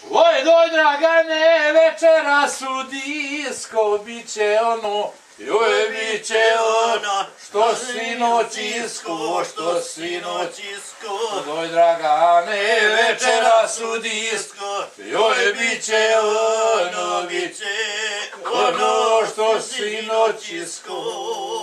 Oj, doj Dragane, večeras u disko, bit će ono, joj, bit će ono, što sinoć isko, što sinoć isko. Doj Dragane, večeras u disko, joj, bit će ono, što sinoć isko.